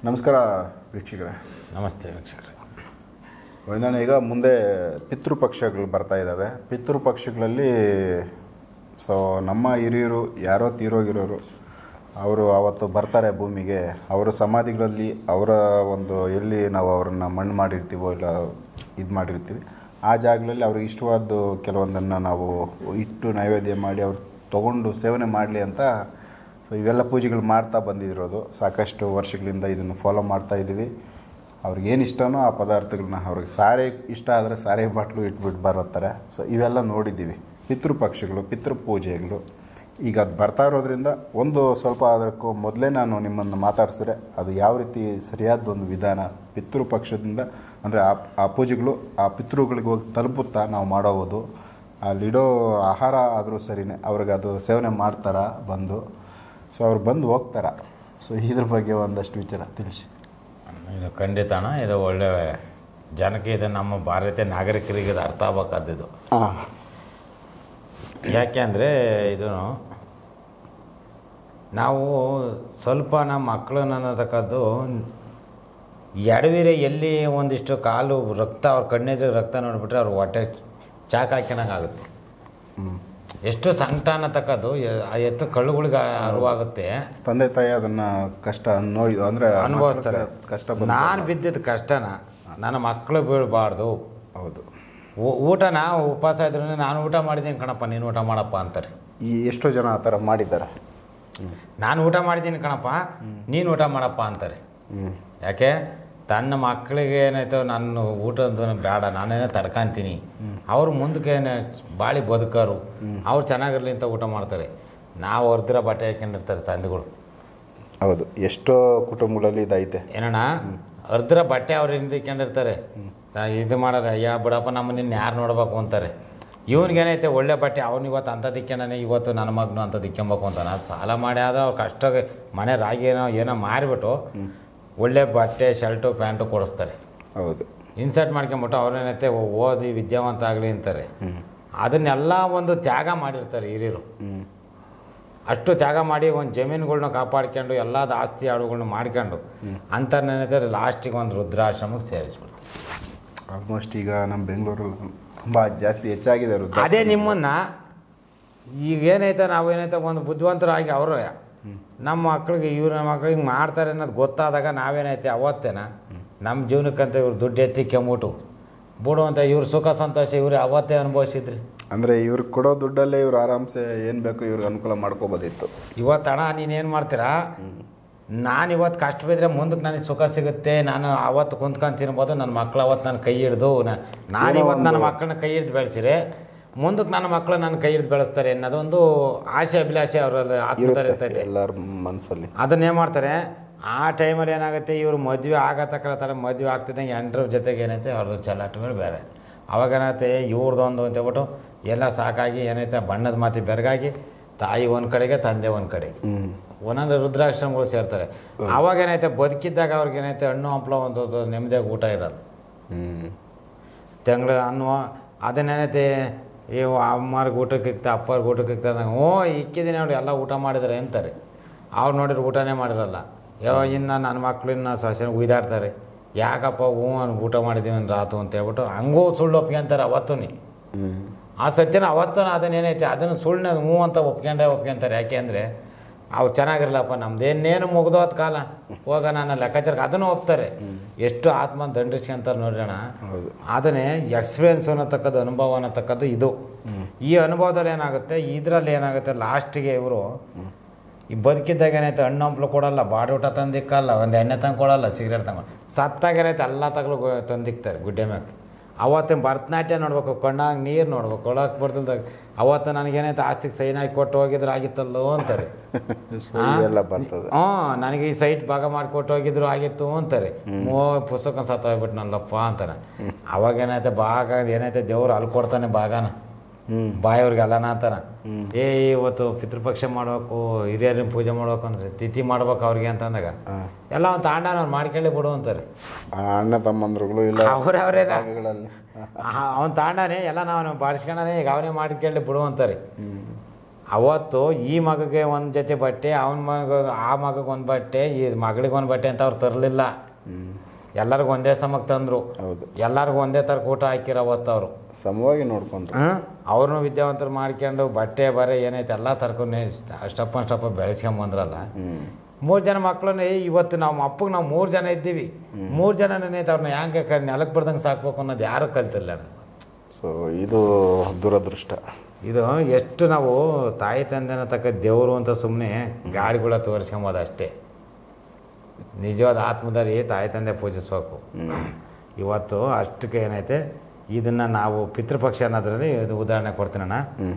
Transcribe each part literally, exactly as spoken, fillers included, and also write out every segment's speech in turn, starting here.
ನಮಸ್ಕಾರ ವೀಕ್ಷಕರೇ. ನಮಸ್ತೆ ವೀಕ್ಷಕರೇ. ಒಂದನೇ ಈಗ ಮುಂದೆ ಪಿತೃಪಕ್ಷಗಳು ಬರ್ತಾ ಇದ್ದಾವೆ. ಪಿತೃಪಕ್ಷಗಳಲ್ಲಿ ಸೊ ನಮ್ಮ ಹಿರಿಯರು ಯಾರೋ ತೀರೋಗಿರೋರು ಅವರು ಅವತ್ತು ಬರ್ತಾರೆ ಭೂಮಿಗೆ. ಅವರ ಸಮಾಧಿಗಳಲ್ಲಿ ಅವರ ಒಂದು ಎಲ್ಲಿ ನಾವು ಅವರನ್ನು ಮಣ್ಣು ಮಾಡಿರ್ತೀವೋ ಇಲ್ಲ ಇದು ಮಾಡಿರ್ತೀವಿ ಆ ಜಾಗಗಳಲ್ಲಿ ಅವ್ರಿಗೆ ಇಷ್ಟವಾದ ಕೆಲವೊಂದನ್ನು ನಾವು ಇಟ್ಟು ನೈವೇದ್ಯ ಮಾಡಿ ಅವ್ರು ತೊಗೊಂಡು ಸೇವನೆ ಮಾಡಲಿ ಅಂತ ಸೊ ಇವೆಲ್ಲ ಪೂಜೆಗಳು ಮಾಡ್ತಾ ಬಂದಿರೋದು. ಸಾಕಷ್ಟು ವರ್ಷಗಳಿಂದ ಇದನ್ನು ಫಾಲೋ ಮಾಡ್ತಾ ಇದ್ದೀವಿ. ಅವ್ರಿಗೇನು ಇಷ್ಟನೋ ಆ ಪದಾರ್ಥಗಳನ್ನ ಅವ್ರಿಗೆ ಸಾರೆ ಇಷ್ಟ ಆದರೆ ಸಾರೆ ಬಾಟ್ಲು ಇಟ್ಬಿಟ್ಟು ಬರುತ್ತಾರೆ. ಸೊ ಇವೆಲ್ಲ ನೋಡಿದ್ದೀವಿ. ಪಿತೃಪಕ್ಷಗಳು ಪಿತೃಪೂಜೆಗಳು ಈಗ ಅದು ಬರ್ತಾ ಇರೋದ್ರಿಂದ ಒಂದು ಸ್ವಲ್ಪ ಅದಕ್ಕೂ ಮೊದಲೇ ನಾನು ನಿಮ್ಮನ್ನು ಮಾತಾಡಿಸಿದ್ರೆ ಅದು ಯಾವ ರೀತಿ ಸರಿಯಾದ ಒಂದು ವಿಧಾನ ಪಿತೃಪಕ್ಷದಿಂದ ಅಂದರೆ ಆ ಆ ಪೂಜೆಗಳು ಆ ಪಿತೃಗಳಿಗೆ ಹೋಗಿ ತಲುಪುತ್ತಾ ನಾವು ಮಾಡೋದು. ಅಲ್ಲಿಡೋ ಆಹಾರ ಆದರೂ ಸರಿಯೇ ಅವ್ರಿಗೆ ಅದು ಸೇವನೆ ಮಾಡ್ತಾರ ಬಂದು ಸೊ ಅವ್ರು ಬಂದು ಹೋಗ್ತಾರ. ಸೊ ಇದ್ರ ಬಗ್ಗೆ ಒಂದಷ್ಟು ವಿಚಾರ ತಿಳಿಸಿ. ಇದು ಖಂಡಿತ ಅಣ್ಣ, ಇದು ಒಳ್ಳೆ ಜನಕ್ಕೆ ಇದು ನಮ್ಮ ಭಾರತೀಯ ನಾಗರಿಕರಿಗೆ ಇದು ಅರ್ಥ ಆಗಬೇಕಾದ್ದು. ಹಾಂ, ಯಾಕೆ ಅಂದರೆ ಇದು ನಾವು ಸ್ವಲ್ಪ ನಮ್ಮ ಮಕ್ಕಳು ಅನ್ನತಕ್ಕದ್ದು ಎಡವಿರೆ ಎಲ್ಲಿ ಒಂದಿಷ್ಟು ಕಾಲು ರಕ್ತ ಅವ್ರ ಕಣ್ಣೆದ್ರೆ ರಕ್ತ ನೋಡಿಬಿಟ್ರೆ ಅವ್ರ ಹೊಟ್ಟೆ ಚಾಕ್ ಹಾಕ್ಯಣಂಗೆ ಆಗುತ್ತೆ. ಎಷ್ಟು ಸಂಕಟ ಅನ್ನತಕ್ಕದ್ದು ಆ ಎತ್ತು ಕಳ್ಳುಗಳಿಗೆ ಅರಿವಾಗುತ್ತೆ. ತಂದೆ ತಾಯಿ ಅದನ್ನು ಕಷ್ಟ ನೋವು ಅಂದರೆ ಅನುಭವಿಸ್ತಾರೆ. ಕಷ್ಟ ನಾನು ಬಿದ್ದಿದ್ದು ಕಷ್ಟನ ನನ್ನ ಮಕ್ಕಳು ಬೀಳಬಾರ್ದು. ಹೌದು, ಊಟನ ಉಪವಾಸ ಇದ್ರೂ ನಾನು ಊಟ ಮಾಡಿದ್ದೀನಿ ಕಣಪ್ಪ ನೀನು ಊಟ ಮಾಡಪ್ಪ ಅಂತಾರೆ. ಈ ಎಷ್ಟೋ ಜನ ಆ ಥರ ಮಾಡಿದ್ದಾರೆ. ನಾನು ಊಟ ಮಾಡಿದ್ದೀನಿ ಕಣಪ್ಪ ನೀನು ಊಟ ಮಾಡಪ್ಪ ಅಂತಾರೆ. ಯಾಕೆ ತನ್ನ ಮಕ್ಕಳಿಗೆ ಏನಾಯ್ತೋ ನನ್ನ ಊಟದ ಬೇಡ ನಾನೇನೋ ತಡ್ಕೊಂತೀನಿ, ಅವ್ರು ಮುಂದಕ್ಕೆ ಬಾಳಿ ಬದುಕೋರು, ಅವ್ರು ಚೆನ್ನಾಗಿರಲಿ ಅಂತ ಊಟ ಮಾಡ್ತಾರೆ. ನಾವು ಹೊರ್ದಿರೋ ಬಟ್ಟೆ ಹಾಕೊಂಡಿರ್ತಾರೆ ತಂದೆಗಳು. ಹೌದು, ಎಷ್ಟೋ ಕುಟುಂಬಗಳಲ್ಲಿ ಇದೈತೆ. ಏನಣ್ಣ ಅರ್ಧರ ಬಟ್ಟೆ ಅವ್ರು ಹಿಂದಿಕೊಂಡಿರ್ತಾರೆ. ಇದು ಮಾಡೋಣ ಅಯ್ಯ ಬಿಡಪ್ಪ ನಮ್ಮನ್ನ ಯಾರು ನೋಡ್ಬೇಕು ಅಂತಾರೆ. ಇವನಿಗೇನೈತೆ ಒಳ್ಳೆ ಬಟ್ಟೆ ಅವ್ನು ಇವತ್ತು ಅಂಥ ದಿಕ್ಕೊಂಡೇ ಇವತ್ತು ನನ್ನ ಮಗನು ಅಂತ ದಿಕ್ಕೊಂಬೇಕು ಅಂತಾನೆ. ಸಾಲ ಮಾಡಿ ಆದ ಅವ್ರು ಕಷ್ಟ ಮನೆ ರಾಗಿ ಏನೋ ಏನೋ ಮಾರಿಬಿಟ್ಟು ಒಳ್ಳೆ ಬಟ್ಟೆ ಶರ್ಟು ಪ್ಯಾಂಟು ಕೊಡಿಸ್ತಾರೆ. ಹೌದು, ಇನ್ಸರ್ಟ್ ಮಾಡ್ಕೊಂಬಿಟ್ಟು ಅವ್ರೇನೈತೆ ಓದಿ ವಿದ್ಯಾವಂತ ಆಗಲಿ ಅಂತಾರೆ. ಅದನ್ನೆಲ್ಲ ಒಂದು ತ್ಯಾಗ ಮಾಡಿರ್ತಾರೆ ಹಿರಿಯರು. ಅಷ್ಟು ತ್ಯಾಗ ಮಾಡಿ ಒಂದು ಜಮೀನುಗಳ್ನ ಕಾಪಾಡ್ಕೊಂಡು ಎಲ್ಲದ ಆಸ್ತಿ ಆಡುಗಳನ್ನ ಮಾಡ್ಕೊಂಡು ಅಂತರ್ನೇನೈತೆ ಲಾಸ್ಟಿಗೆ ಒಂದು ವೃದ್ಧಾಶ್ರಮಕ್ಕೆ ಸೇರಿಸ್ಬಿಡ್ತಾರೆ. ಆಲ್ಮೋಸ್ಟ್ ಈಗ ನಮ್ಮ ಬೆಂಗಳೂರಲ್ಲಿ ತುಂಬ ಜಾಸ್ತಿ ಹೆಚ್ಚಾಗಿದೆ ವೃದ್ಧಾಶ್ರಮ. ಅದೇ ನಿಮ್ಮನ್ನು ಈಗ ಏನೈತೆ ನಾವೇನೈತೆ ಒಂದು ಬುದ್ಧಿವಂತರಾಗಿ ಅವರು ನಮ್ಮ ಮಕ್ಳಿಗೆ ಇವ್ರ ನಮ್ಮ ಮಕ್ಳಿಗೆ ಮಾಡ್ತಾರೆ ಅನ್ನೋದು ಗೊತ್ತಾದಾಗ ನಾವೇನೈತೆ ಅವತ್ತೇನ ನಮ್ಮ ಜೀವನಕ್ಕಂತ ಇವ್ರು ದುಡ್ಡು ಎತ್ತಿ ಕೆಮ್ಮುಟು ಬಿಡುವಂಥ ಇವ್ರ ಸುಖ ಸಂತೋಷ ಇವ್ರು ಅವತ್ತೇ ಅನುಭವಿಸಿದ್ರಿ. ಅಂದರೆ ಇವ್ರಿಗೆ ಕೊಡೋ ದುಡ್ಡಲ್ಲೇ ಇವ್ರು ಆರಾಮ್ಸೆ ಏನು ಬೇಕು ಇವ್ರಿಗೆ ಅನುಕೂಲ ಮಾಡ್ಕೋಬೋದಿತ್ತು. ಇವತ್ತು ಹಣ ನೀನೇನು ಮಾಡ್ತೀರಾ, ನಾನು ಇವತ್ತು ಕಷ್ಟ ಬಿದ್ದರೆ ಮುಂದಕ್ಕೆ ನನಗೆ ಸುಖ ಸಿಗುತ್ತೆ, ನಾನು ಅವತ್ತು ಕುಂತ್ಕೊಂಡು ತಿನ್ಬೋದು, ನನ್ನ ಮಕ್ಳು ಅವತ್ತು ನನ್ನ ಕೈ ಹಿಡ್ದು ನಾನು ಇವತ್ತು ನನ್ನ ಮಕ್ಕಳನ್ನ ಕೈ ಹಿಡ್ದು ಬೆಳೆಸಿರೆ ಮುಂದಕ್ಕೆ ನನ್ನ ಮಕ್ಕಳು ನನ್ನ ಕೈ ಹಿಡ್ದು ಬೆಳೆಸ್ತಾರೆ ಅನ್ನೋದೊಂದು ಆಸೆ ಅಭಿಲಾಷೆ ಅವರಲ್ಲಿ ಆತ್ಮದಲ್ಲಿ ಇರ್ತೈತೆ ಎಲ್ಲರ ಮನಸ್ಸಲ್ಲಿ. ಅದನ್ನೇನು ಮಾಡ್ತಾರೆ ಆ ಟೈಮಲ್ಲಿ ಏನಾಗುತ್ತೆ ಇವರು ಮದುವೆ ಆಗತಕ್ಕ ಥರ ಮದುವೆ ಆಗ್ತಿದ್ದಂಗೆ ಎಂಟ್ರ ಜೊತೆಗೆ ಏನೈತೆ ಅವ್ರದ್ದು ಚಲಾಟಗಳು ಬೇರೆ. ಅವಾಗ ಏನಾಯ್ತೆ ಇವ್ರದ್ದೊಂದು ಅಂತೇಳ್ಬಿಟ್ಟು ಎಲ್ಲ ಸಾಕಾಗಿ ಏನೈತೆ ಬಣ್ಣದ ಮಾತಿ ಬೆರಗಾಗಿ ತಾಯಿ ಒಂದು ಕಡೆಗೆ ತಂದೆ ಒಂದು ಕಡೆಗೆ ಒಂದೊಂದು ರುದ್ರಾಶ್ರಮಗಳು ಸೇರ್ತಾರೆ. ಅವಾಗ ಏನೈತೆ ಬದುಕಿದ್ದಾಗ ಅವ್ರಿಗೇನೈತೆ ಹಣ್ಣು ಹಂಪ್ಲ ಒಂದು ನೆಮ್ಮದಿಯಾಗಿ ಊಟ ಇರೋದು. ತಿಂಗಳ ಅನ್ನುವ ಅದನ್ನೇನೈತೆ ಇವು ಅಮ್ಮರ್ಗೆ ಊಟಕ್ಕೆ ಇಕ್ತಾ ಅಪ್ಪರ್ಗೆ ಊಟಕ್ಕೆ ಇಕ್ತಾರೆ. ಓ ಇಕ್ಕಿದ್ದೀನಿ ನೋಡಿ ಎಲ್ಲ ಊಟ ಮಾಡಿದ್ದಾರೆ ಅಂತಾರೆ. ಅವ್ರು ನೋಡಿದ್ರೆ ಊಟನೇ ಮಾಡಿರಲ್ಲ. ಯಾವ ಇನ್ನು ನನ್ನ ಮಕ್ಳು ಇನ್ನು ಸಸ್ಯ ಉಯ್ದಾಡ್ತಾರೆ, ಯಾಕಪ್ಪ ಹ್ಞೂ ಊಟ ಮಾಡಿದ್ದೀವಿ ಅಂದ್ರೆ ಆತು ಅಂತ ಹೇಳ್ಬಿಟ್ಟು ಹಂಗೂ ಸುಳ್ಳು ಒಪ್ಕೊಂತಾರೆ. ಅವತ್ತು ನೀ ಆ ಸತ್ಯನ ಅವತ್ತು ಅದನ್ನೇನೈತೆ ಅದನ್ನು ಸುಳ್ಳನ್ನ ಹ್ಞೂ ಅಂತ ಒಪ್ಕೊಂಡೇ ಒಪ್ಕೊಂತಾರೆ. ಯಾಕೆ ಅಂದರೆ ಅವ್ರು ಚೆನ್ನಾಗಿರಲ್ಲಪ್ಪ ನಮ್ದೇನೇನು ಮುಗ್ದೋತ್ ಕಾಲ ಹೋಗ ನನ್ನ ಲೆಕ್ಕಾಚಾರಕ್ಕೆ ಅದನ್ನು ಒಪ್ತಾರೆ. ಎಷ್ಟು ಆತ್ಮ ದಂಡಿಸ್ಕೊಂತಾರೆ ನೋಡೋಣ. ಅದನ್ನೇ ಎಕ್ಸ್ಪೀರಿಯನ್ಸ್ ಅನ್ನತಕ್ಕದ್ದು ಅನುಭವ ಅನ್ನತಕ್ಕದ್ದು ಇದು. ಈ ಅನುಭವದಲ್ಲಿ ಏನಾಗುತ್ತೆ, ಇದರಲ್ಲಿ ಏನಾಗುತ್ತೆ ಲಾಸ್ಟಿಗೆ ಇವರು ಈ ಬದುಕಿದ್ದಾಗ ಏನೈತೆ ಹಣ್ಣು ಹಂಪ್ಲು ಕೊಡಲ್ಲ, ಬಾಡಿ ಊಟ ತಂದಿಕ್ಕಲ್ಲ, ಒಂದು ಎಣ್ಣೆ ತಂದು ಕೊಡಲ್ಲ, ಸಿಗರೇಟ್ ತಗೊಂಡು ಸತ್ತಾಗ ಏನೈತೆ ಎಲ್ಲ ತಗಲು ತಂದಿಕ್ತಾರೆ ಗುಡ್ಡೆ ಮ್ಯಾಗ. ಅವತ್ತಿನ ಭರತನಾಟ್ಯ ನೋಡ್ಬೇಕು, ಕಣ್ಣಾಗ ನೀರು ನೋಡ್ಬೇಕು, ಒಳಗೆ ಬರ್ತಿಲ್ದಾಗ ಅವತ್ತು ನನಗೇನೈತೆ ಆಸ್ತಿಗೆ ಸೈನ್ ಹಾಕಿ ಕೊಟ್ಟು ಹೋಗಿದ್ರು ಆಗಿತ್ತಲ್ಲೋ ಅಂತಾರೆ. ಹ್ಞೂ ನನಗೆ ಈ ಸೈಟ್ ಭಾಗ ಮಾಡಿಕೊಟ್ಟು ಹೋಗಿದ್ರು ಆಗಿತ್ತು ಅಂತಾರೆ. ಮೋ ಪುಸ್ತಕ ಸತ್ತ ಹೋಗ್ಬಿಟ್ನಲ್ಲಪ್ಪ ಅಂತಾರೆ. ಅವಾಗೇನೈತೆ ಭಾಗ ಏನೈತೆ ದೇವ್ರು ಅಲ್ಲಿ ಕೊಡ್ತಾನೆ ಭಾಗನ ಬಾಯವ್ರಿಗೆ ಅಲ್ಲನ ಅಂತಾನ. ಏ ಇವತ್ತು ಪಿತೃಪಕ್ಷ ಮಾಡ್ಬೇಕು, ಹಿರಿಯರಿನ ಪೂಜೆ ಮಾಡ್ಬೇಕು ಅಂದ್ರೆ ತಿಥಿ ಮಾಡ್ಬೇಕು ಅವ್ರಿಗೆ ಅಂತ ಅಂದಾಗ ಎಲ್ಲ ಒಂದು ತಾಂಡನ ಅವ್ರು ಮಾಡ್ಕೊಳ್ಳಿ ಬಿಡು ಅಂತಾರೆ. ಅಣ್ಣ ತಮ್ಮಂದ್ರುಗಳು ಇಲ್ಲ ಅವ್ರವ್ರೇನ ಅವ್ನು ತಾಂಡನೇ ಎಲ್ಲ ನಾವು ಬಾಡಿಸ್ಕೊಂಡೇ ಈಗ ಅವನೇ ಮಾಡ್ಕೊಳ್ಳಿ ಬಿಡು ಅಂತಾರೆ. ಅವತ್ತು ಈ ಮಗಗೆ ಒಂದು ಜೊತೆ ಬಟ್ಟೆ ಅವನ ಮಗ ಆ ಮಗಗೆ ಒಂದು ಬಟ್ಟೆ ಈ ಮಗಳಿಗೆ ಒಂದು ಬಟ್ಟೆ ಅಂತ ಅವ್ರು ತರಲಿಲ್ಲ. ಎಲ್ಲರಿಗೂ ಒಂದೇ ಸಮಕ್ಕೆ ತಂದರು. ಹೌದು, ಎಲ್ಲರಿಗೂ ಒಂದೇ ಥರ ಊಟ ಹಾಕಿರೋ ಅವತ್ತು ಅವರು ಸಮವಾಗಿ ನೋಡ್ಕೊಂಡ್ರು. ಹ್ಞೂ ಅವ್ರನ್ನೂ ವಿದ್ಯಾವಂತರು ಮಾಡ್ಕೊಂಡು ಬಟ್ಟೆ ಬರೆ ಏನೈತೆ ಎಲ್ಲ ತರ್ಕೊಂಡು ಸ್ಟಪ್ಪ ಸ್ಟಪ್ಪ ಬೆಳೆಸ್ಕೊಂಬಂದ್ರಲ್ಲ. ಮೂರು ಜನ ಮಕ್ಕಳನ್ನ ಇವತ್ತು ನಾವು ಅಪ್ಪಗೆ ನಾವು ಮೂರು ಜನ ಇದ್ದೀವಿ. ಮೂರು ಜನ ಏನೈತೆ ಅವ್ರನ್ನ ಹ್ಯಾಂಗೆ ಕ ನೆಲಕ್ಕೆ ಬರ್ದಂಗೆ ಸಾಕ್ಬೇಕು ಅನ್ನೋದು ಯಾರೂ ಕಲ್ತಿಲ್ಲ. ಸೊ ಇದು ದುರದೃಷ್ಟ. ಇದು ಎಷ್ಟು ನಾವು ತಾಯಿ ತಂದೆನ ತಕ್ಕ ದೇವರು ಅಂತ ಸುಮ್ಮನೆ ಗಾಡಿಗಳ ತೋರಿಸ್ಕೊಂಬೋದು ಅಷ್ಟೇ. ನಿಜವಾದ ಆತ್ಮದಲ್ಲಿ ತಾಯಿ ತಂದೆ ಪೂಜಿಸ್ಬೇಕು. ಇವತ್ತು ಅಷ್ಟಕ್ಕೆ ಏನೈತೆ ಇದನ್ನು ನಾವು ಪಿತೃಪಕ್ಷ ಅನ್ನೋದ್ರಲ್ಲಿ ಇದು ಉದಾಹರಣೆ ಕೊಡ್ತೀನಣ್ಣ.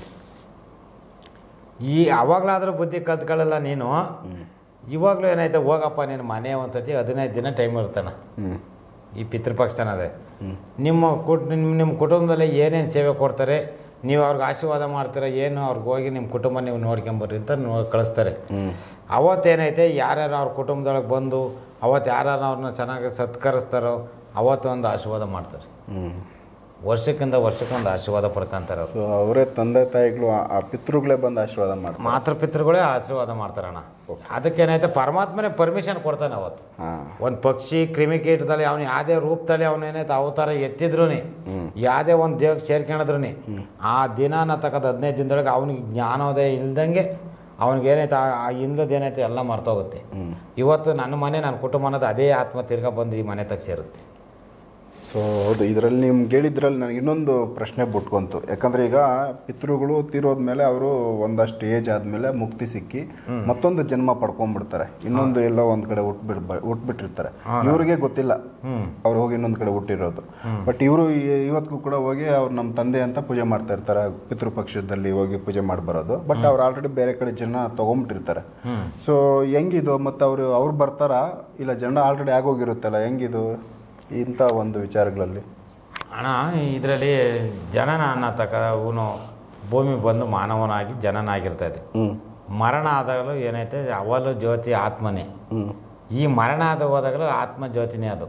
ಈ ಅವಾಗಲಾದರೂ ಬುದ್ಧಿ ಕಲ್ತ್ಕೊಳ್ಳಲ್ಲ ನೀನು. ಇವಾಗಲೂ ಏನೈತೆ ಹೋಗಪ್ಪ ನೀನು ಮನೆ ಒಂದು ಸತಿ ಹದಿನೈದು ದಿನ ಟೈಮ್ ಇರ್ತಾನ ಈ ಪಿತೃಪಕ್ಷ ಅನ್ನೋದೇ. ನಿಮ್ಮ ಕುಟ್ ನಿಮ್ಮ ನಿಮ್ಮ ಕುಟುಂಬದಲ್ಲಿ ಏನೇನು ಸೇವೆ ಕೊಡ್ತಾರೆ, ನೀವು ಅವ್ರಿಗೆ ಆಶೀರ್ವಾದ ಮಾಡ್ತೀರ, ಏನು ಅವ್ರಿಗೆ ಹೋಗಿ ನಿಮ್ಮ ಕುಟುಂಬ ನೀವು ನೋಡ್ಕೊಂಬರ್ರಿ ಅಂತ ನೋ ಕಳಿಸ್ತಾರೆ. ಅವತ್ತೇನೈತೆ ಯಾರ್ಯಾರು ಅವ್ರ ಕುಟುಂಬದೊಳಗೆ ಬಂದು ಅವತ್ತು ಯಾರ್ಯಾರು ಅವ್ರನ್ನ ಚೆನ್ನಾಗಿ ಸತ್ಕರಿಸ್ತಾರೋ ಅವತ್ತು ಒಂದು ಆಶೀರ್ವಾದ ಮಾಡ್ತಾರೆ. ವರ್ಷಕ್ಕಿಂತ ವರ್ಷಕ್ಕೊಂದು ಆಶೀರ್ವಾದ ಪಡ್ಕೊಂತಾರೆ. ಸೊ ಅವರೇ ತಂದೆ ತಾಯಿಗಳು ಆ ಪಿತೃಗಳೇ ಬಂದು ಆಶೀರ್ವಾದ ಮಾಡ್ತಾರೆ. ಮಾತೃ ಪಿತೃಗಳೇ ಆಶೀರ್ವಾದ ಮಾಡ್ತಾರಣ್ಣ. ಅದಕ್ಕೇನೈತೆ ಪರಮಾತ್ಮನೇ ಪರ್ಮಿಷನ್ ಕೊಡ್ತಾನೆ. ಅವತ್ತು ಒಂದು ಪಕ್ಷಿ ಕ್ರಿಮಿಕೀಟದಲ್ಲಿ ಅವ್ನು ಯಾವುದೇ ರೂಪದಲ್ಲಿ ಅವನೇನೈತೆ ಅವತಾರ ಎತ್ತಿದ್ರು, ಯಾವುದೇ ಒಂದು ದೇಹಕ್ಕೆ ಸೇರ್ಕೊಂಡಿದ್ರು, ಆ ದಿನಾನ ತಕ್ಕದ ಹದಿನೈದು ದಿನದೊಳಗೆ ಅವನಿಗೆ ಜ್ಞಾನೋದಯ ಇಲ್ದಂಗೆ ಅವ್ನಿಗೇನೈತೆ ಆ ಹಿಂದದೇನೈತೆ ಎಲ್ಲ ಮರ್ತೋಗುತ್ತೆ. ಇವತ್ತು ನನ್ನ ಮನೆ ನನ್ನ ಕುಟುಂಬ ಅನ್ನೋದು ಅದೇ ಆತ್ಮ ತಿರ್ಗಾ ಬಂದು ಈ ಮನೆ ತಕ್ಕ ಸೇರುತ್ತೆ. ಸೊ ಹೌದು, ಇದರಲ್ಲಿ ನಿಮ್ಗೆ ಹೇಳಿದ್ರಲ್ಲಿ ನನಗೆ ಇನ್ನೊಂದು ಪ್ರಶ್ನೆ ಬಿಟ್ಕೊಂತು. ಯಾಕಂದರೆ ಈಗ ಪಿತೃಗಳು ತೀರೋದ್ಮೇಲೆ ಅವರು ಒಂದಷ್ಟು ಏಜ್ ಆದಮೇಲೆ ಮುಕ್ತಿ ಸಿಕ್ಕಿ ಮತ್ತೊಂದು ಜನ್ಮ ಪಡ್ಕೊಂಡ್ಬಿಡ್ತಾರೆ. ಇನ್ನೊಂದು ಎಲ್ಲೋ ಒಂದು ಕಡೆ ಹುಟ್ಬಿಡ್ ಹುಟ್ಬಿಟ್ಟಿರ್ತಾರೆ. ಇವ್ರಿಗೆ ಗೊತ್ತಿಲ್ಲ ಅವ್ರು ಹೋಗಿ ಇನ್ನೊಂದು ಕಡೆ ಹುಟ್ಟಿರೋದು. ಬಟ್ ಇವರು ಇವತ್ತಿಗೂ ಕೂಡ ಹೋಗಿ ಅವ್ರು ನಮ್ಮ ತಂದೆ ಅಂತ ಪೂಜೆ ಮಾಡ್ತಾ ಇರ್ತಾರೆ. ಪಿತೃಪಕ್ಷದಲ್ಲಿ ಹೋಗಿ ಪೂಜೆ ಮಾಡಿ ಬರೋದು. ಬಟ್ ಅವ್ರು ಆಲ್ರೆಡಿ ಬೇರೆ ಕಡೆ ಜನ ತೊಗೊಂಬಿಟ್ಟಿರ್ತಾರೆ. ಸೊ ಹೆಂಗಿದು ಮತ್ತು ಅವರು ಅವ್ರು ಬರ್ತಾರಾ ಇಲ್ಲ ಜನ ಆಲ್ರೆಡಿ ಆಗೋಗಿರುತ್ತಲ್ಲ, ಹೆಂಗಿದು ಇಂಥ ಒಂದು ವಿಚಾರಗಳಲ್ಲಿ? ಅಣ್ಣ ಇದರಲ್ಲಿ ಜನನ ಅನ್ನತಕ್ಕ ಅವನು ಭೂಮಿ ಬಂದು ಮಾನವನಾಗಿ ಜನನಾಗಿರ್ತದೆ. ಮರಣ ಆದಾಗಲೂ ಏನೈತೆ ಅವಲು ಜ್ಯೋತಿ ಆತ್ಮನೇ. ಈ ಮರಣ ಆದ ಹೋದಾಗಲೂ ಆತ್ಮ ಜ್ಯೋತಿನೇ. ಅದು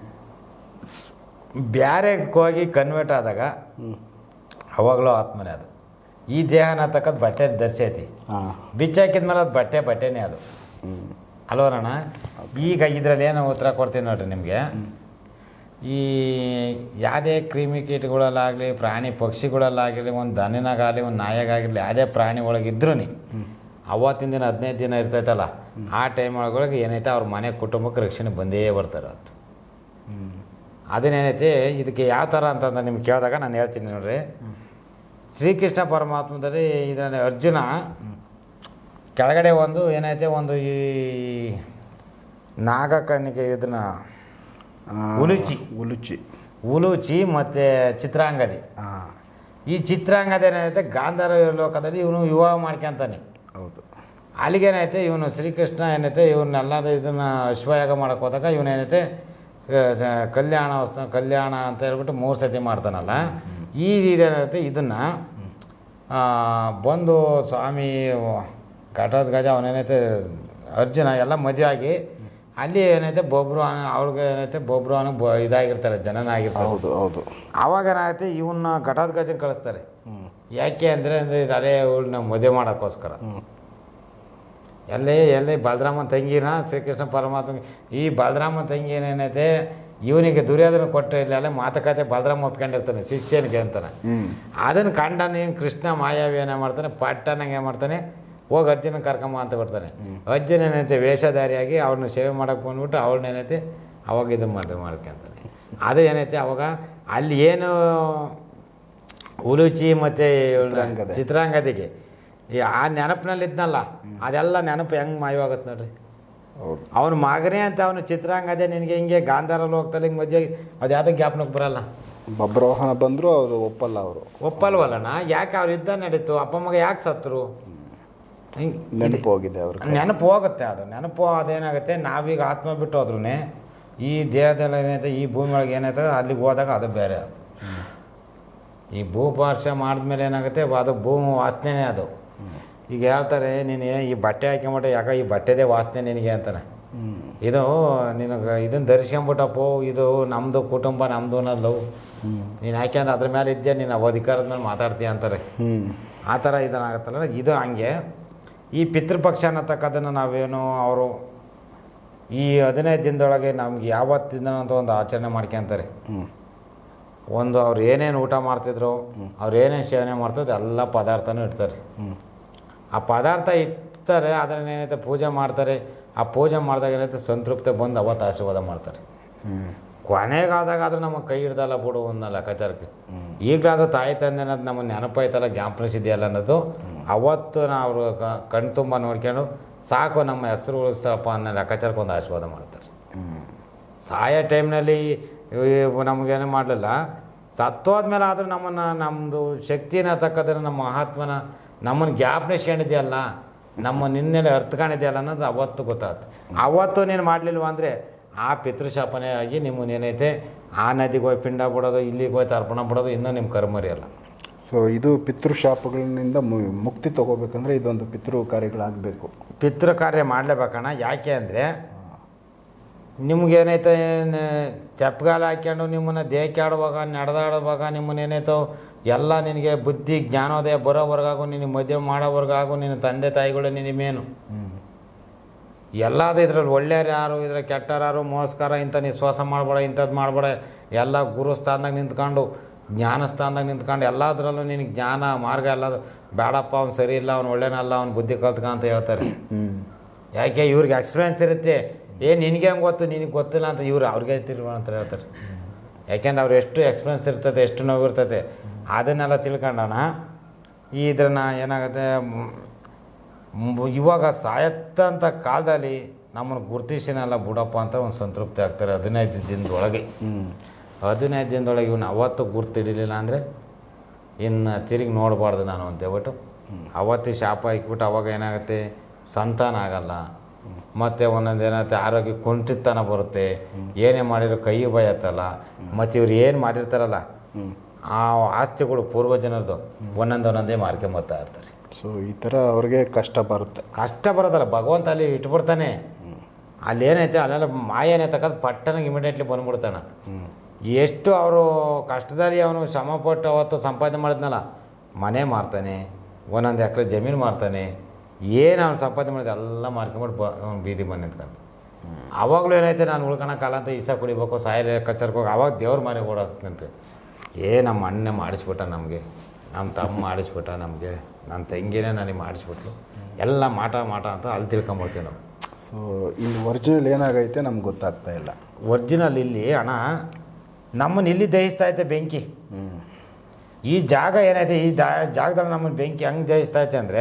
ಬ್ಯಾರೆಗೆ ಹೋಗಿ ಕನ್ವರ್ಟ್ ಆದಾಗ ಅವಾಗಲೂ ಆತ್ಮನೇ. ಅದು ಈ ದೇಹ ಅನ್ನತಕ್ಕದ್ದು ಬಟ್ಟೆ ಧರಿಸೈತಿ, ಬಿಚ್ಚಾಕಿದ್ಮೇಲೆ ಅದು ಬಟ್ಟೆ ಬಟ್ಟೆನೇ ಅದು ಅಲ್ವರಣ್ಣ. ಈಗ ಇದರಲ್ಲಿ ಏನು ಉತ್ತರ ಕೊಡ್ತೀನಿ ನೋಡ್ರಿ ನಿಮಗೆ. ಈ ಯಾವುದೇ ಕ್ರಿಮಿಕೀಟಗಳಲ್ಲಾಗಲಿ ಪ್ರಾಣಿ ಪಕ್ಷಿಗಳಲ್ಲಾಗಲಿ ಒಂದು ದನಿನಾಗಲಿ ಒಂದು ನಾಯಿಗಾಗಲಿ ಯಾವುದೇ ಪ್ರಾಣಿ ಒಳಗಿದ್ರೂ ಅವತ್ತಿನ ದಿನ ಹದಿನೈದು ದಿನ ಇರ್ತೈತಲ್ಲ, ಆ ಟೈಮ್ ಒಳಗೊಳಗೆ ಏನೈತೆ ಅವ್ರ ಮನೆ ಕುಟುಂಬಕ್ಕೆ ರಕ್ಷಣೆ ಬಂದೇ ಬರ್ತಾರೆ. ಅದು ಅದನ್ನೇನೈತೆ ಇದಕ್ಕೆ ಯಾವ ಥರ ಅಂತಂದ್ರೆ ನಿಮ್ಗೆ ಕೇಳಿದಾಗ ನಾನು ಹೇಳ್ತೀನಿ ನೋಡ್ರಿ. ಶ್ರೀಕೃಷ್ಣ ಪರಮಾತ್ಮದಲ್ಲಿ ಇದರಲ್ಲಿ ಅರ್ಜುನ ಕೆಳಗಡೆ ಒಂದು ಏನೈತೆ ಒಂದು ಈ ನಾಗಕನ್ನಿಗೆ ಇದನ್ನ ಉಲುಚಿ ಉಲುಚಿ ಉಲುಚಿ ಮತ್ತು ಚಿತ್ರಾಂಗದಿ. ಈ ಚಿತ್ರಾಂಗದ ಏನೈತೆ ಗಾಂಧಾರ ಲೋಕದಲ್ಲಿ ಇವನು ವಿವಾಹ ಮಾಡ್ಕೊಂತಾನೆ. ಹೌದು. ಅಲ್ಲಿಗೇನೈತೆ ಇವನು ಶ್ರೀಕೃಷ್ಣ ಏನೈತೆ ಇವನ್ನೆಲ್ಲರೂ ಇದನ್ನು ಅಶ್ವಯಾಗ ಮಾಡೋಕೆ ಹೋದಾಗ ಇವನೇನೈತೆ ಕಲ್ಯಾಣ ಕಲ್ಯಾಣ ಅಂತ ಹೇಳ್ಬಿಟ್ಟು ಮೂರು ಸತಿ ಮಾಡ್ತಾನಲ್ಲ. ಈ ಇದೇನೈತೆ ಇದನ್ನು ಬಂದು ಸ್ವಾಮಿ ಘಟದ ಗಜ ಅವನೇನೈತೆ ಅರ್ಜುನ ಎಲ್ಲ ಮದುವೆ ಆಗಿ ಅಲ್ಲಿ ಏನೈತೆ ಬೊಬ್ರು ಅವ್ರಿಗೆ ಏನೈತೆ ಬೊಬ್ರು ಅನ್ನೋ ಬ ಇದಾಗಿರ್ತಾರೆ, ಜನನಾಗಿರ್ತಾರೆ. ಹೌದು ಹೌದು. ಆವಾಗ ಏನಾಗುತ್ತೆ ಇವನ್ನ ಘಟದ ಗಜನ ಕಳಿಸ್ತಾರೆ. ಯಾಕೆ ಅಂದರೆ ಅಂದರೆ ಅದೇ ಇವಳನ್ನ ಮದುವೆ ಮಾಡೋಕ್ಕೋಸ್ಕರ. ಎಲ್ಲಿ ಎಲ್ಲಿ ಬಲರಾಮನ ತಂಗಿನ ಶ್ರೀಕೃಷ್ಣ ಪರಮಾತ್ಮ ಈ ಬಲರಾಮನ ತಂಗಿ ಏನೇನೈತೆ ಇವನಿಗೆ ದುರ್ಯೋಧನ ಕೊಟ್ಟು ಇಲ್ಲೆಲ್ಲ ಮಾತುಕತೆ ಬಲರಾಮ ಒಪ್ಕೊಂಡಿರ್ತಾನೆ ಶಿಷ್ಯನಿಗೆ ಅಂತಾನೆ. ಅದನ್ನು ಕಂಡ ನೀನು ಕೃಷ್ಣ ಮಾಯಾವಿ ಏನೇ ಮಾಡ್ತಾನೆ, ಪಟ್ಟನಂಗೆ ಏನು ಮಾಡ್ತಾನೆ, ಹೋಗಿ ಅರ್ಜುನ ಕರ್ಕೊಂಬ ಅಂತ ಬರ್ತಾನೆ. ಅರ್ಜುನ ಏನೈತೆ ವೇಷಧಾರಿಯಾಗಿ ಅವ್ರನ್ನ ಸೇವೆ ಮಾಡೋಕೆ ಬಂದ್ಬಿಟ್ಟು ಅವಳನ್ನೇನೈತೆ ಅವಾಗ ಇದು ಮದುವೆ ಮಾಡ್ಕೊಂತಾನೆ. ಅದೇ ಏನೈತೆ ಅವಾಗ ಅಲ್ಲಿ ಏನು ಉಲುಚಿ ಮತ್ತು ಚಿತ್ರಾಂಗದಿಗೆ ಈ ಆ ನೆನಪಿನಲ್ಲಿದ್ನಲ್ಲ ಅದೆಲ್ಲ ನೆನಪು ಹೆಂಗೆ ಮಾಯವಾಗುತ್ತೆ ನೋಡ್ರಿ. ಅವನ ಮಗನೇ ಅಂತ ಅವನು ಚಿತ್ರಾಂಗದೆ ನಿನಗೆ ಹಿಂಗೆ ಗಾಂಧಾರ ಹೋಗ್ತಲ್ಲ ಹಿಂಗೆ ಮಧ್ಯೆ ಅದು ಯಾವುದೋ ಜ್ಞಾಪನಕ್ಕೆ ಬರಲ್ಲ. ಬಬ್ರವಾಹನ ಬಂದರೂ ಅವರು ಒಪ್ಪಲ್ಲ. ಅವರು ಒಪ್ಪಲ್ವಲ್ಲಣ್ಣ. ಯಾಕೆ ಅವ್ರು ಯುದ್ಧ ನಡೀತು, ಅಪ್ಪ ಮಗ ಯಾಕೆ ಸತ್ತರು, ನೆನಪು ಹೋಗಿದೆ ಅವ್ರಿಗೆ. ನೆನಪು ಹೋಗುತ್ತೆ. ಅದು ನೆನಪು ಅದೇನಾಗುತ್ತೆ, ನಾವೀಗ ಆತ್ಮ ಬಿಟ್ಟು ಹೋದ್ರೂ ಈ ದೇಹದಲ್ಲಿ ಏನೈತೆ ಈ ಭೂಮಿ ಒಳಗೆ ಏನೈತೆ ಅಲ್ಲಿಗೆ ಹೋದಾಗ ಅದು ಬೇರೆ. ಅದು ಈ ಭೂಪಾರ್ಶ ಮಾಡಿದ್ಮೇಲೆ ಏನಾಗುತ್ತೆ ಅದು ಭೂಮಿ ವಾಸನೆನೇ. ಅದು ಈಗ ಹೇಳ್ತಾರೆ ನೀನು ಈ ಬಟ್ಟೆ ಹಾಕೊಂಬಿಟ್ಟೆ, ಯಾಕೆ ಈ ಬಟ್ಟೆದೇ ವಾಸನೆ ನಿನಗೆ ಅಂತಾನೆ. ಇದು ನಿನಗೆ ಇದನ್ನು ಧರಿಸ್ಕೊಂಬಿಟ್ಟಪ್ಪೋ, ಇದು ನಮ್ಮದು ಕುಟುಂಬ ನಮ್ಮದು ಅನ್ನೋದು ನೀನು ಯಾಕೆ ಅಂದ್ರೆ ಅದ್ರ ಮೇಲೆ ಇದ್ದೆ ನೀನು ಅಧಿಕಾರದ ಮೇಲೆ ಮಾತಾಡ್ತೀಯ ಅಂತಾರೆ. ಆ ಥರ ಇದನ್ನಾಗತ್ತಲ್ಲ, ಇದು ಹಂಗೆ. ಈ ಪಿತೃಪಕ್ಷ ಅನ್ನತಕ್ಕದನ್ನು ನಾವೇನು ಅವರು ಈ ಹದಿನೈದು ದಿನದೊಳಗೆ ನಮ್ಗೆ ಯಾವತ್ತಿನ ಅಂತ ಒಂದು ಆಚರಣೆ ಮಾಡ್ಕೊಂತಾರೆ. ಒಂದು ಅವ್ರು ಏನೇನು ಊಟ ಮಾಡ್ತಿದ್ರು, ಅವ್ರು ಏನೇನು ಸೇವನೆ ಮಾಡ್ತಿದ್ರು ಎಲ್ಲ ಪದಾರ್ಥನೂ ಇಡ್ತಾರೆ. ಆ ಪದಾರ್ಥ ಇಡ್ತಾರೆ, ಅದನ್ನ ಏನೈತೆ ಪೂಜೆ ಮಾಡ್ತಾರೆ. ಆ ಪೂಜೆ ಮಾಡಿದಾಗ ಏನೈತೆ ಸಂತೃಪ್ತಿ ಬಂದು ಅವತ್ತು ಆಶೀರ್ವಾದ ಮಾಡ್ತಾರೆ. ಕೊನೆಗಾದಾಗ ಆದ್ರೆ ನಮಗೆ ಕೈ ಹಿಡ್ದಲ್ಲ ಬಿಡು ಅನ್ನೋ ಲೆಕ್ಕಾಚಾರಕ್ಕೆ. ಈಗಲಾದ್ರೂ ತಾಯಿ ತಂದೆ ಅನ್ನೋದು ನಮ್ಮನ್ನು ನೆನಪಾಯ್ತಲ್ಲ, ಜ್ಞಾಪನಿಸಿದೆಯಲ್ಲ ಅನ್ನೋದು ಅವತ್ತು ನಾವು ಕಣ್ ತುಂಬ ನೋಡ್ಕೊಂಡು ಸಾಕು ನಮ್ಮ ಹೆಸರು ಉಳಿಸ್ತಾರಪ್ಪ ಅನ್ನೋ ಲೆಕ್ಕಾಚಾರಕ್ಕೆ ಒಂದು ಆಶೀರ್ವಾದ ಮಾಡ್ತಾರೆ. ಸಾಯೋ ಟೈಮ್ನಲ್ಲಿ ನಮಗೇನು ಮಾಡಲಿಲ್ಲ, ಸತ್ತೋದ್ಮೇಲೆ ಆದರೂ ನಮ್ಮನ್ನು ನಮ್ಮದು ಶಕ್ತಿನ ತಕ್ಕದ್ರೆ ನಮ್ಮ ಮಹಾತ್ಮನ ನಮ್ಮನ್ನು ಜ್ಞಾಪನಿಸ್ಕೊಂಡಿದೆಯಲ್ಲ, ನಮ್ಮ ನಿನ್ನೆಲೆ ಅರ್ಥಕೊಂಡಿದೆಯಲ್ಲ ಅನ್ನೋದು ಅವತ್ತು ಗೊತ್ತಾಯ್ತು. ಅವತ್ತು ನೀನು ಮಾಡಲಿಲ್ವ ಅಂದರೆ ಆ ಪಿತೃಶಾಪನೆ ಆಗಿ ನಿಮ್ಮನ್ನೇನೈತೆ ಆ ನದಿಗೆ ಹೋಗಿ ಪಿಂಡ ಬಿಡೋದು, ಇಲ್ಲಿಗೆ ಹೋಗಿ ತರ್ಪಣ ಬಿಡೋದು, ಇನ್ನೂ ನಿಮ್ಮ ಕರ್ಮರಿಯಲ್ಲ. ಸೊ ಇದು ಪಿತೃಶಾಪಗಳಿಂದ ಮುಕ್ತಿ ತಗೋಬೇಕಂದ್ರೆ ಇದೊಂದು ಪಿತೃ ಕಾರ್ಯಗಳಾಗಬೇಕು. ಪಿತೃ ಕಾರ್ಯ ಮಾಡಲೇಬೇಕಣ್ಣ. ಯಾಕೆ ಅಂದರೆ ನಿಮ್ಗೇನೈತೆ ತೆಪ್ಪಗಾಲ ಹಾಕ್ಕೊಂಡು ನಿಮ್ಮನ್ನು ದೇಹಕ್ಕೆ ಆಡುವಾಗ ನಡೆದಾಡುವಾಗ ನಿಮ್ಮನ್ನೇನೈತೋ ಎಲ್ಲ ನಿನಗೆ ಬುದ್ಧಿ ಜ್ಞಾನೋದಯ ಬರೋವರೆಗಾಗು, ನಿನಗೆ ಮದುವೆ ಮಾಡೋವರೆಗಾಗು ನಿನ್ನ ತಂದೆ ತಾಯಿಗಳು ನಿನಗೆ ಮೇನು. ಎಲ್ಲದು ಇದ್ರಲ್ಲಿ ಒಳ್ಳೆಯರು ಯಾರು, ಇದ್ರ ಕೆಟ್ಟರು ಯಾರು, ಮೋಸ್ಕರ ಇಂಥ ನಿಶ್ವಾಸ ಮಾಡಬೇಡ, ಇಂಥದ್ದು ಮಾಡಬೇಡ, ಎಲ್ಲ ಗುರು ಸ್ಥಾನದಾಗ ನಿಂತ್ಕೊಂಡು ಜ್ಞಾನ ಸ್ಥಾನದಾಗ ನಿಂತ್ಕೊಂಡು ಎಲ್ಲದರಲ್ಲೂ ನಿನಗೆ ಜ್ಞಾನ ಮಾರ್ಗ ಎಲ್ಲದು ಬೇಡಪ್ಪ, ಅವ್ನು ಸರಿ ಇಲ್ಲ, ಅವ್ನು ಒಳ್ಳೆನಲ್ಲ, ಅವ್ನು ಬುದ್ಧಿ ಕಲ್ತ್ಕ ಅಂತ ಹೇಳ್ತಾರೆ. ಯಾಕೆ ಇವ್ರಿಗೆ ಎಕ್ಸ್ಪೀರಿಯನ್ಸ್ ಇರುತ್ತೆ. ಏ ನಿನಗೆ ಹೆಂಗೆ ಗೊತ್ತು, ನಿನಗೆ ಗೊತ್ತಿಲ್ಲ ಅಂತ ಇವ್ರು ಅವ್ರಿಗೆ ತಿಳ್ಕೊ ಅಂತ ಹೇಳ್ತಾರೆ. ಯಾಕೆಂದ್ರೆ ಅವ್ರು ಎಷ್ಟು ಎಕ್ಸ್ಪೀರಿಯನ್ಸ್ ಇರ್ತದೆ, ಎಷ್ಟು ನೋವು ಇರ್ತದೆ, ಅದನ್ನೆಲ್ಲ ತಿಳ್ಕೊಂಡಣ ಇದನ್ನು ಏನಾಗುತ್ತೆ, ಇವಾಗ ಸಾಯತ್ತಂಥ ಕಾಲದಲ್ಲಿ ನಮ್ಮನ್ನು ಗುರುತಿಸಿನಲ್ಲ ಬಿಡಪ್ಪ ಅಂತ ಒಂದು ಸಂತೃಪ್ತಿ ಆಗ್ತಾರೆ. ಹದಿನೈದು ದಿನದೊಳಗೆ ಹದಿನೈದು ದಿನದೊಳಗೆ ಇವನು ಅವತ್ತು ಗುರ್ತಿಡಿಲಿಲ್ಲ ಅಂದರೆ ಇನ್ನು ತಿರುಗಿ ನೋಡಬಾರ್ದು ನಾನು ಅಂತ ಹೇಳ್ಬಿಟ್ಟು ಅವತ್ತು ಶಾಪ ಇಕ್ಬಿಟ್ಟು ಅವಾಗ ಏನಾಗುತ್ತೆ, ಸಂತಾನ ಆಗಲ್ಲ, ಮತ್ತು ಒಂದೊಂದು ಏನಾಗುತ್ತೆ ಆರೋಗ್ಯ ಕುಂಠಿತನ ಬರುತ್ತೆ, ಏನೇ ಮಾಡಿರೋ ಕೈ ಬಯತ್ತಲ್ಲ, ಮತ್ತು ಇವ್ರು ಏನು ಮಾಡಿರ್ತಾರಲ್ಲ ಆ ಆಸ್ತಿಗಳು ಪೂರ್ವಜನರದು ಒಂದೊಂದು ಒಂದೊಂದೇ ಮಾರ್ಕೊಂಬತ್ತಾ ಇರ್ತಾರೆ. ಸೊ ಈ ಥರ ಅವ್ರಿಗೆ ಕಷ್ಟ ಬರುತ್ತೆ. ಕಷ್ಟ ಬರೋದಲ್ಲ, ಭಗವಂತ ಅಲ್ಲಿ ಇಟ್ಬಿಡ್ತಾನೆ. ಅಲ್ಲಿ ಏನೈತೆ ಅಲ್ಲೆಲ್ಲ ಮಾಯನೇ ತಕ್ಕದು ಪಟ್ಟನಾಗ ಇಮಿಡಿಯೇಟ್ಲಿ ಬಂದ್ಬಿಡ್ತಾನೆ. ಎಷ್ಟು ಅವರು ಕಷ್ಟದಲ್ಲಿ ಅವನು ಶ್ರಮಪಟ್ಟು ಅವತ್ತು ಸಂಪಾದನೆ ಮಾಡಿದ್ನಲ್ಲ, ಮನೆ ಮಾರ್ತಾನೆ, ಒಂದೊಂದು ಎಕರೆ ಜಮೀನು ಮಾರ್ತಾನೆ, ಏನು ಅವ್ನು ಸಂಪಾದನೆ ಮಾಡಿದ ಎಲ್ಲ ಮಾರ್ಕೊಂಬಿಟ್ಟು ಬ ಅವ್ನು ಬೀದಿ ಬಂದು ನಿಂತ್ಕೊಂಡು ಆವಾಗಲೂ ಏನೈತೆ ನಾನು ಉಳ್ಕೊಳಕ್ಕಾಲ ಅಂತ ಈಸ ಕುಡಿಬೇಕು, ಸಾಯಲೆ ಕಚ್ಚರ್ಗೆ ಹೋಗಿ ಅವಾಗ ದೇವ್ರ ಮಾರಿ ಓಡಾಕ್ತಂತೆ. ಏ ನಮ್ಮ ಅಣ್ಣ ಮಾಡಿಸ್ಬಿಟ್ಟ, ನಮಗೆ ನಮ್ಮ ತಮ್ಮ ಮಾಡಿಸ್ಬಿಟ್ಟ, ನಮಗೆ ನನ್ನ ತಂಗಿನೇ ನನಗೆ ಮಾಡಿಸ್ಬಿಟ್ಲು, ಎಲ್ಲ ಮಾಟ ಮಾಟ ಅಂತ ಅಲ್ಲಿ ತಿಳ್ಕೊಂಬೋತೀವಿ ನಾವು. ಸೊ ಇಲ್ಲಿ ಒರಿಜಿನಲ್ ಏನಾಗೈತೆ ನಮ್ಗೆ ಗೊತ್ತಾಗ್ತಾ ಇಲ್ಲ. ಒರಿಜಿನಲ್ ಇಲ್ಲಿ ಅಣ್ಣ ನಮ್ಮನ್ನು ಇಲ್ಲಿ ದಹಿಸ್ತಾ ಐತೆ ಬೆಂಕಿ. ಈ ಜಾಗ ಏನೈತೆ, ಈ ಜಾಗದಲ್ಲಿ ನಮ್ಮನ್ನು ಬೆಂಕಿ ಹೆಂಗೆ ದಹಿಸ್ತಾ ಐತೆ ಅಂದರೆ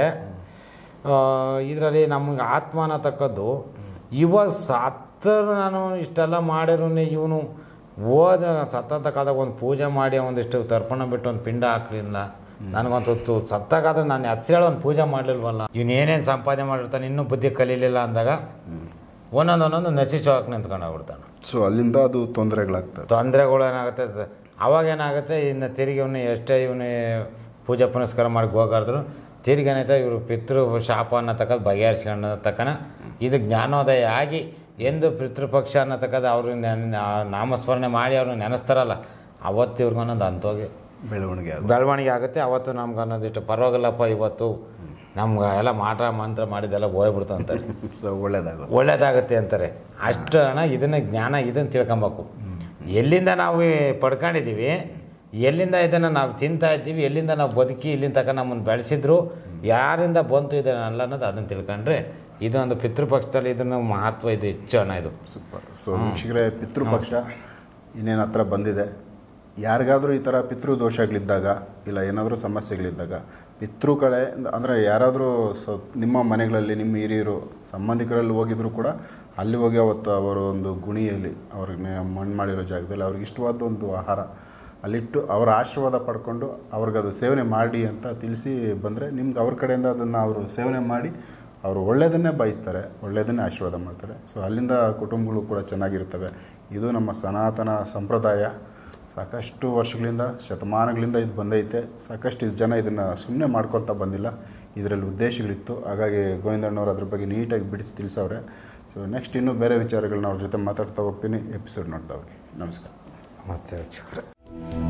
ಇದರಲ್ಲಿ ನಮಗೆ ಆತ್ಮ ಅನ್ನತಕ್ಕದ್ದು ಇವಾಗ ಸತ್ತರು ನಾನು ಇಷ್ಟೆಲ್ಲ ಮಾಡಿರೂ ಇವನು ಓದ ಸತ್ತಂತ ಕಾದಾಗ ಒಂದು ಪೂಜೆ ಮಾಡಿ ಒಂದಿಷ್ಟು ತರ್ಪಣ ಬಿಟ್ಟು ಒಂದು ಪಿಂಡ ಹಾಕ್ಲಿಲ್ಲ, ನನಗೊಂದು ಸತ್ತಾಗಾದ್ರೆ ನಾನು ಹೆಸರೇಳಿ ಒಂದು ಪೂಜೆ ಮಾಡಲಿಲ್ವಲ್ಲ, ಇವನು ಏನೇನು ಸಂಪಾದನೆ ಮಾಡಿರ್ತಾನೆ ಇನ್ನೂ ಬುದ್ಧಿ ಕಲೀಲಿಲ್ಲ ಅಂದಾಗ ಒಂದೊಂದು ಒಂದೊಂದು ನಚಿಸೋ ಹಾಕಿ ನಿಂತ್ಕೊಂಡು ಹೋಗ್ಬಿಡ್ತಾನೆ. ಸೊ ಅಲ್ಲಿಂದ ಅದು ತೊಂದರೆಗಳಾಗ್ತವೆ. ತೊಂದರೆಗಳು ಏನಾಗುತ್ತೆ, ಅವಾಗ ಏನಾಗುತ್ತೆ, ಇನ್ನು ತಿರುಗಿ ಇವನು ಎಷ್ಟೇ ಇವನು ಪೂಜೆ ಪುನಸ್ಕಾರ ಮಾಡಿ ಹೋಗಾರ್ದ್ರು ತಿರುಗಿ ಏನೈತೆ ಇವರು ಪಿತೃ ಶಾಪ ಅನ್ನತಕ್ಕದ್ದು ಬಗೆಹರಿಸ್ಕೊಂಡು ತಕ್ಕನ ಇದು ಜ್ಞಾನೋದಯ ಆಗಿ ಎಂದು ಪಿತೃಪಕ್ಷ ಅನ್ನತಕ್ಕದ್ದು ಅವರು ನೆನ ನಾಮಸ್ಮರಣೆ ಮಾಡಿ ಅವ್ರನ್ನ ನೆನೆಸ್ತಾರಲ್ಲ, ಅವತ್ತು ಇವ್ರಿಗೆ ಅನ್ನೋದು ಅಂಥೋಗಿ ಬೆಳವಣಿಗೆ ಬೆಳವಣಿಗೆ ಆಗುತ್ತೆ. ಅವತ್ತು ನಮ್ಗೆ ಅನ್ನೋದಿಟ್ಟು ಪರವಾಗಿಲ್ಲಪ್ಪ, ಇವತ್ತು ನಮ್ಗೆ ಎಲ್ಲ ಮಾಟ ಮಂತ್ರ ಮಾಡಿದ್ದೆಲ್ಲ ಹೋಗ್ಬಿಡ್ತು ಅಂತಾರೆ. ಸೊ ಒಳ್ಳೇದಾಗುತ್ತೆ ಒಳ್ಳೇದಾಗುತ್ತೆ ಅಂತಾರೆ. ಅಷ್ಟು ಹಣ ಇದನ್ನು ಜ್ಞಾನ ಇದನ್ನು ತಿಳ್ಕೊಬೇಕು. ಎಲ್ಲಿಂದ ನಾವು ಪಡ್ಕೊಂಡಿದ್ದೀವಿ, ಎಲ್ಲಿಂದ ಇದನ್ನು ನಾವು ತಿಂತಾ ಇದ್ದೀವಿ, ಎಲ್ಲಿಂದ ನಾವು ಬದುಕಿ ಇಲ್ಲಿಂದ ತನಕ ನಮ್ಮನ್ನು ಬೆಳೆಸಿದ್ರು, ಯಾರಿಂದ ಬಂತು ಇದನ್ನೆಲ್ಲ ಅನ್ನೋದು ಅದನ್ನು ತಿಳ್ಕೊಂಡ್ರೆ ಇದೊಂದು ಪಿತೃಪಕ್ಷದಲ್ಲಿ ಇದನ್ನು ಮಹತ್ವ ಇದು ಹೆಚ್ಚು ಹಣ ಇದು. ಸೂಪರ್. ಸೊ ವೀಕ್ಷಕರೇ, ಪಿತೃಪಕ್ಷ ಇನ್ನೇನು ಹತ್ರ ಬಂದಿದೆ. ಯಾರಿಗಾದರೂ ಈ ಥರ ಪಿತೃ ದೋಷಗಳಿದ್ದಾಗ ಇಲ್ಲ ಏನಾದರೂ ಸಮಸ್ಯೆಗಳಿದ್ದಾಗ ಪಿತೃ ಕಡೆ ಅಂದರೆ ಯಾರಾದರೂ ಸ ನಿಮ್ಮ ಮನೆಗಳಲ್ಲಿ ನಿಮ್ಮ ಹಿರಿಯರು ಸಂಬಂಧಿಕರಲ್ಲಿ ಹೋಗಿದ್ರು ಕೂಡ ಅಲ್ಲಿ ಹೋಗಿ ಅವತ್ತು ಅವರ ಒಂದು ಗುಣಿಯಲ್ಲಿ ಅವ್ರಿಗೆ ಮಣ್ಣು ಮಾಡಿರೋ ಜಾಗದಲ್ಲಿ ಅವ್ರಿಗೆ ಇಷ್ಟವಾದ ಒಂದು ಆಹಾರ ಅಲ್ಲಿಟ್ಟು ಅವರ ಆಶೀರ್ವಾದ ಪಡ್ಕೊಂಡು ಅವ್ರಿಗದು ಸೇವನೆ ಮಾಡಿ ಅಂತ ತಿಳಿಸಿ ಬಂದರೆ ನಿಮ್ಗೆ ಅವ್ರ ಕಡೆಯಿಂದ ಅದನ್ನು ಅವರು ಸೇವನೆ ಮಾಡಿ ಅವರು ಒಳ್ಳೆಯದನ್ನೇ ಬಯಸ್ತಾರೆ, ಒಳ್ಳೆಯದನ್ನೇ ಆಶೀರ್ವಾದ ಮಾಡ್ತಾರೆ. ಸೊ ಅಲ್ಲಿಂದ ಕುಟುಂಬಗಳು ಕೂಡ ಚೆನ್ನಾಗಿರ್ತವೆ. ಇದು ನಮ್ಮ ಸನಾತನ ಸಂಪ್ರದಾಯ. ಸಾಕಷ್ಟು ವರ್ಷಗಳಿಂದ ಶತಮಾನಗಳಿಂದ ಇದು ಬಂದೈತೆ. ಸಾಕಷ್ಟು ಜನ ಇದನ್ನು ಸುಮ್ಮನೆ ಮಾಡ್ಕೊಳ್ತಾ ಬಂದಿಲ್ಲ, ಇದರಲ್ಲಿ ಉದ್ದೇಶಗಳಿತ್ತು. ಹಾಗಾಗಿ ಗೋವಿಂದಣ್ಣವ್ರು ಅದ್ರ ಬಗ್ಗೆ ನೀಟಾಗಿ ಬಿಡಿಸಿ ತಿಳಿಸವ್ರೆ. ಸೊ ನೆಕ್ಸ್ಟ್ ಇನ್ನೂ ಬೇರೆ ವಿಚಾರಗಳನ್ನ ಅವ್ರ ಜೊತೆ ಮಾತಾಡ್ತಾ ಹೋಗ್ತೀನಿ. ಎಪಿಸೋಡ್ ನೋಡ್ತಾ ಹೋಗಿ. ನಮಸ್ಕಾರ. ನಮಸ್ತೆ ವೀಕ್ಷಕರೇ.